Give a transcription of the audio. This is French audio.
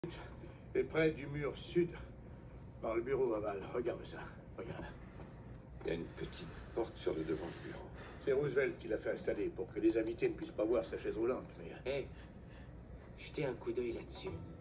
Et près du mur sud, par le bureau aval. Regarde ça. Regarde. Il y a une petite porte sur le devant du bureau. C'est Roosevelt qui l'a fait installer pour que les invités ne puissent pas voir sa chaise roulante, mais... Hé, jetez un coup d'œil là-dessus.